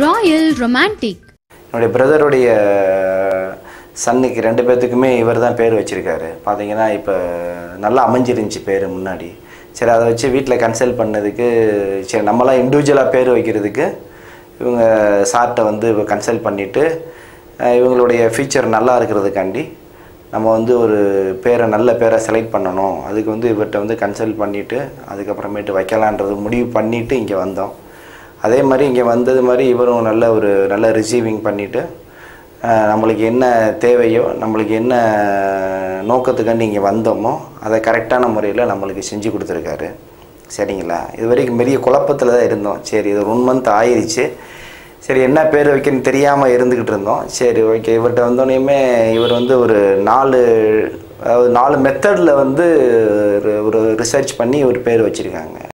Royal Romantic. என்னுடைய பிரதருடைய சன்னுக்கு 2 பேத்துக்குமே இவர் தான் பேர் வச்சிருக்காரு. பார்த்தீங்கன்னா இப்போ நல்லா அமைஞ்சிருந்துச்சு பேர் முன்னாடி. சரி அதை வச்சு வீட்டில் கன்சல்ட் பண்ணதுக்கு சரி நம்மளாம் இண்டிவிஜுவலாக பேர் வைக்கிறதுக்கு இவங்க சார்ட்டை வந்து கன்சல்ட் பண்ணிவிட்டு இவங்களுடைய ஃபியூச்சர் நல்லா இருக்கிறதுக்காண்டி நம்ம வந்து ஒரு பேரை நல்ல பேரை செலக்ட் பண்ணணும். அதுக்கு வந்து இவர்கிட்ட வந்து கன்சல்ட் பண்ணிவிட்டு அதுக்கப்புறமேட்டு வைக்கலான்றது முடிவு பண்ணிவிட்டு இங்கே வந்தோம். அதே மாதிரி இங்கே வந்தது மாதிரி இவரும் நல்ல ரிசீவிங் பண்ணிவிட்டு நம்மளுக்கு என்ன தேவையோ நம்மளுக்கு என்ன நோக்கத்துக்காண்டி இங்கே வந்தோமோ அதை கரெக்டான முறையில் நம்மளுக்கு செஞ்சு கொடுத்துருக்காரு. சரிங்களா? இது வரைக்கும் பெரிய குழப்பத்தில் தான் இருந்தோம். சரி இது 1 மந்த் ஆயிடுச்சு. சரி என்ன பேர் வைக்கணும்னு தெரியாமல் இருந்துக்கிட்டு இருந்தோம். சரி ஓகே இவர்கிட்ட வந்தோடனேயுமே இவர் வந்து ஒரு 4 மெத்தடில் வந்து ஒரு ரிசர்ச் பண்ணி ஒரு பேர் வச்சுருக்காங்க.